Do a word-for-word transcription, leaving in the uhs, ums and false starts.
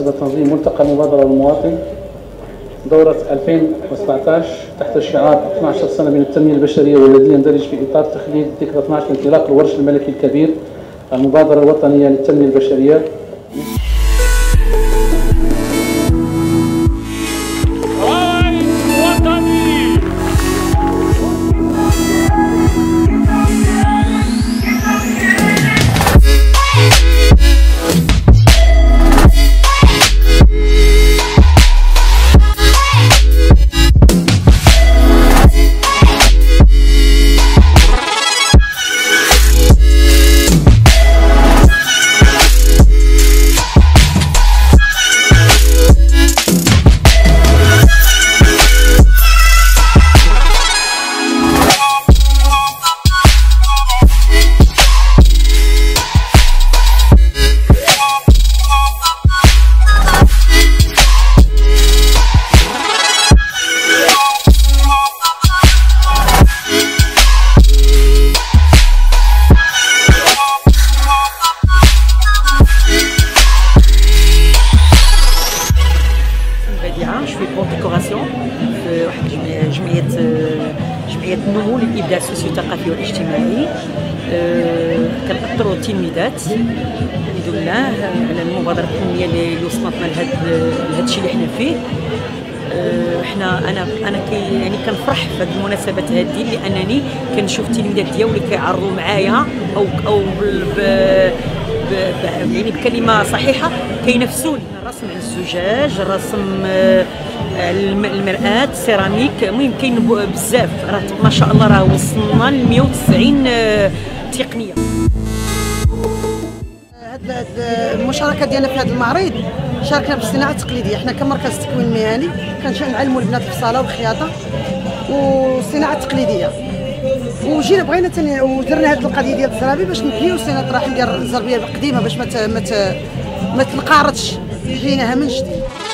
مناسبة تنظيم ملتقى المبادرة للمواطن دورة ألفين وسبعطاش تحت شعار اثنعش سنة من التنمية البشرية، والذي يندرج في إطار تخليد ذكرى اثنعش انطلاق الورش الملكي الكبير المبادرة الوطنية للتنمية البشرية. Je fais pour décoration في واحد جمعية جمعية النمو للإبداع السوسيو الثقافي والاجتماعي. كنأطروا التلميذات الحمد لله على المبادرة الفنية اللي وصلتنا لهذا لهذا الشيء اللي حنا فيه. حنا انا انا كي يعني كنفرح في هذه المناسبات هذه لانني كنشوف التلميذات ديالي كيعرضوا معايا او او ب يعني بكلمه صحيحه كينافسوني. الرسم على الزجاج، الرسم المرآة، السيراميك، المهم كاين بزاف. راه ما شاء الله راه وصلنا ل مئة وتسعين تقنيه. هاد المشاركه ديالنا في هذا المعرض شاركنا بالصناعه التقليديه. حنا كمركز تكوين مهني كنعلموا البنات في الصاله والخياطه والصناعه التقليديه، وجينا بغينا تاني ودرنا هذه القضيه ديال الزرابي باش نبنيو صناعه الرحم ديال الزربيه القديمه باش ما ما ما تنقرضش، جيناها من جديد.